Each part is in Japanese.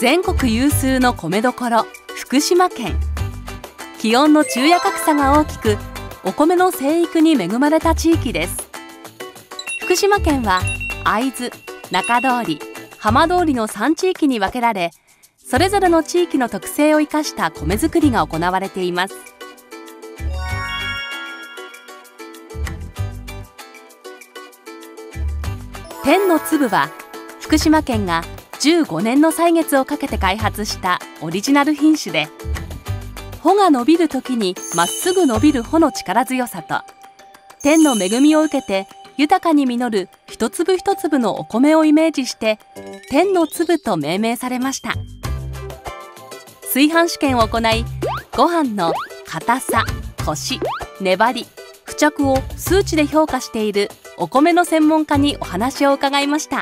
全国有数の米どころ福島県。気温の昼夜格差が大きく、お米の生育に恵まれた地域です。福島県は会津、中通り、浜通りの3地域に分けられ、それぞれの地域の特性を生かした米作りが行われています。天の粒は福島県が15年の歳月をかけて開発したオリジナル品種で、穂が伸びる時にまっすぐ伸びる穂の力強さと、天の恵みを受けて豊かに実る一粒一粒のお米をイメージして天の粒と命名されました。炊飯試験を行い、ご飯の硬さ、コシ、粘り、付着を数値で評価しているお米の専門家にお話を伺いました。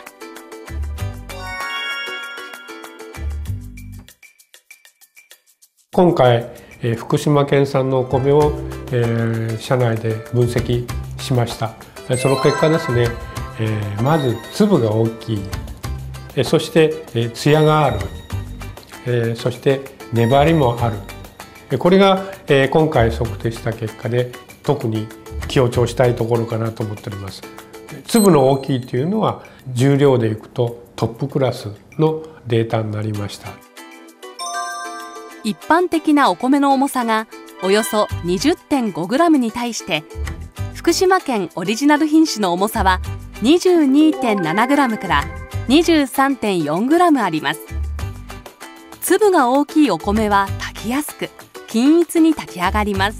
今回福島県産のお米を社内で分析しました。その結果ですね、まず粒が大きい、そして艶がある、そして粘りもある。これが今回測定した結果で特に強調したいところかなと思っております。粒の大きいというのは重量でいくとトップクラスのデータになりました。 一般的なお米の重さがおよそ 20.5g に対して、福島県オリジナル品種の重さは 22.7g から 23.4g あります。粒が大きいお米は炊きやすく、均一に炊き上がります。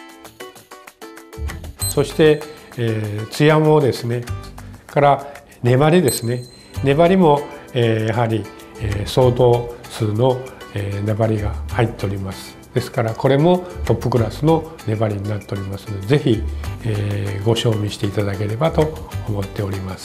そして艶もですね、から粘りですね、粘りもやはり相当数の粘りが入っております。ですからこれもトップクラスの粘りになっておりますので、ぜひご賞味していただければと思っております。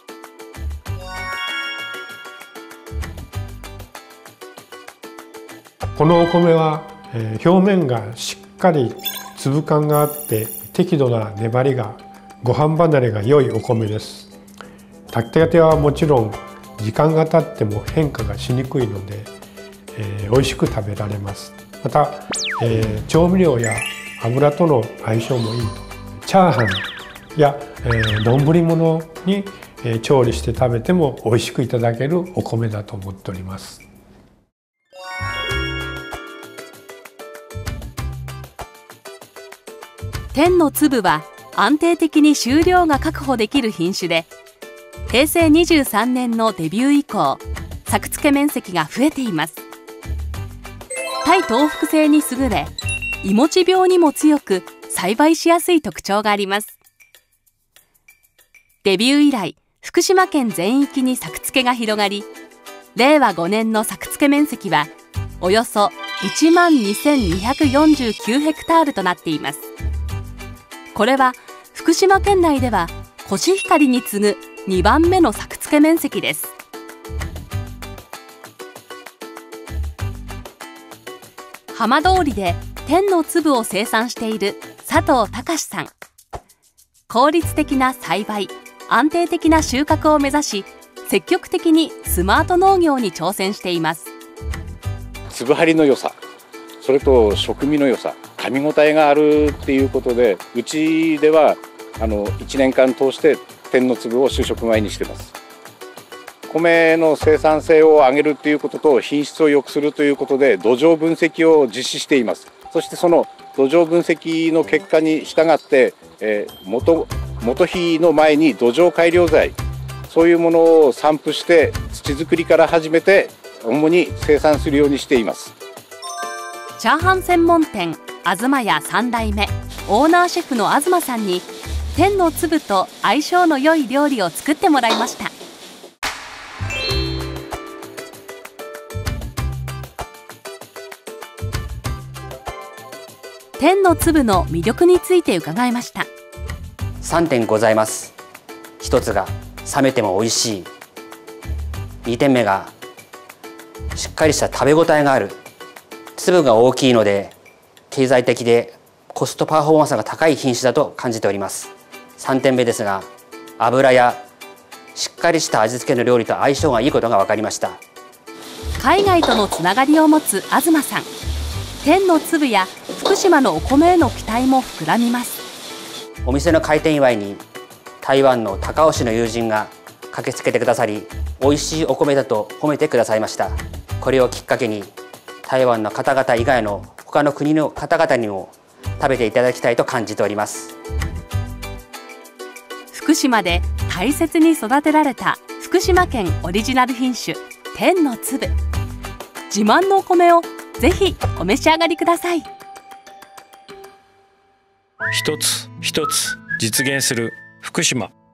このお米は表面がしっかり粒感があって適度な粘りが、ご飯離れが良いお米です。炊きたてはもちろん時間が経っても変化がしにくいので、美味しく食べられます。また、調味料や油との相性もいい。チャーハンや丼物に調理して食べても美味しくいただけるお米だと思っております。 天の粒は安定的に収量が確保できる品種で、平成23年のデビュー以降、作付け面積が増えています。耐冬伏性に優れ、いもち病にも強く栽培しやすい特徴があります。デビュー以来、福島県全域に作付けが広がり、令和5年の作付け面積はおよそ12,249ヘクタールとなっています。これは福島県内ではコシヒカリに次ぐ2番目の作付け面積です。浜通りで天の粒を生産している佐藤隆さん。効率的な栽培、安定的な収穫を目指し、積極的にスマート農業に挑戦しています。 粒張りの良さ、それと食味の良さ、噛み応えがあるっていうことで、うちでは1年間通して天の粒を就食米にしています。米の生産性を上げるということと品質を良くするということで土壌分析を実施しています。そしてその土壌分析の結果に従って、元肥の前に土壌改良剤、そういうものを散布して土作りから始めて主に生産するようにしています。 チャーハン専門店あずまや3代目オーナーシェフの東さんに、天の粒と相性の良い料理を作ってもらいました。天の粒の魅力について伺いました。 3点ございます。1つが冷めても美味しい。2点目がしっかりした食べ応えがある。粒が大きいので経済的でコストパフォーマンスが高い品種だと感じております。3点目ですが、油やしっかりした味付けの料理と相性がいいことが分かりました。 海外とのつながりを持つ東さん。天の粒や福島のお米への期待も膨らみます。 お店の開店祝いに台湾の高雄市の友人が駆けつけてくださり、美味しいお米だと褒めてくださいました。これをきっかけに台湾の方々以外の他の国の方々にも食べていただきたいと感じております。 福島で大切に育てられた福島県オリジナル品種天の粒。自慢のお米をぜひお召し上がりください。 一つ一つ実現する福島。